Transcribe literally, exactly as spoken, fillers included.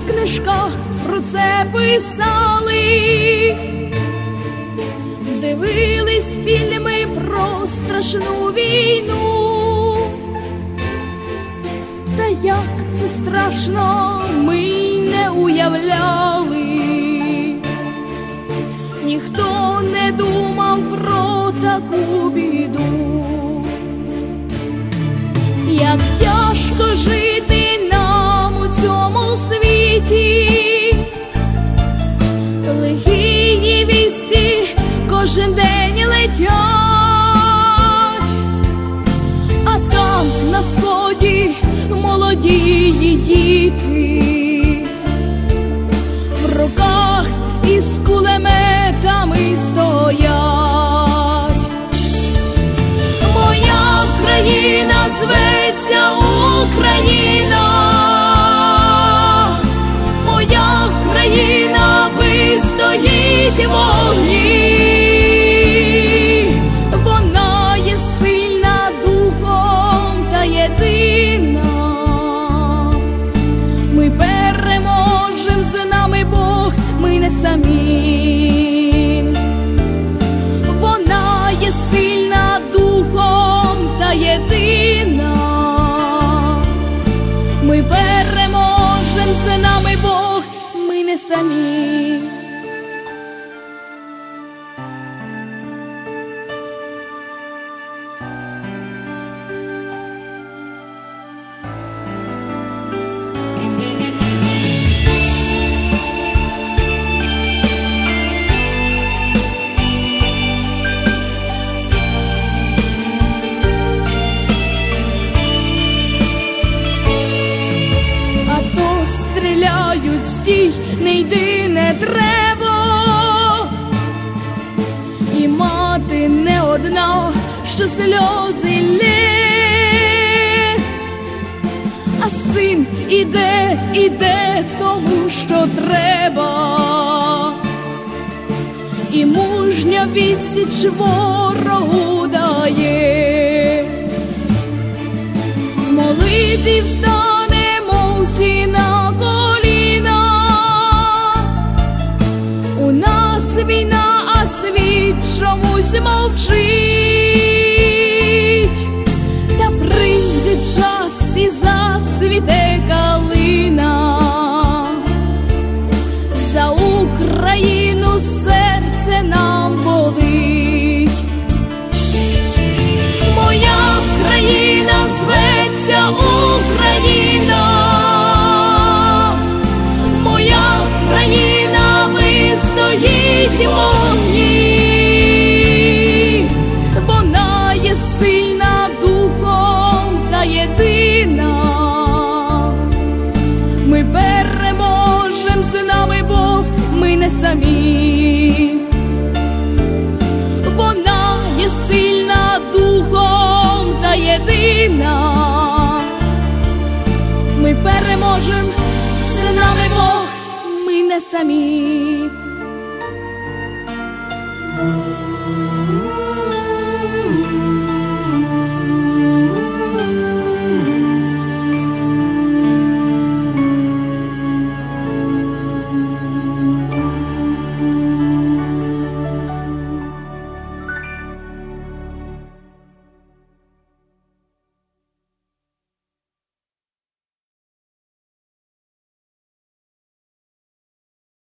в книжках про це писали, дивились фільми про страшну війну. Та як це страшно, ми й не уявляли. Ніхто не думав про таку біду. Як тяжко жити нам у цьому світі, лихі вісті кожен день летять, а там на сході молодії діти в руках із кулеметами стоять. Моя країна зветься Україна, моя країна вистоїть в вогні. Вона є сильна духом та єдина. Ми переможем, з нами Бог, ми не самі. Вона є сильна духом та єдина. Ми переможем, з нами Бог, ми не самі. Стріляють, стій, не йди, не треба. І мати не одна, що сльози лє, а син іде, іде, тому що треба. І мужня відсіч ворогу дає. В молитві встанемо всі на коліна. У нас війна, а світ чомусь мовчить. Та прийде час і зацвіте калина. За Україну серце нам болить. Моя країна зветься Україна, моя країна вистоїть в вогні. Вона є сильна духом та єдина. Ми переможем, з нами Бог, ми не самі. Вона є сильна духом та єдина. Ми переможем, з нами Бог, ми не самі.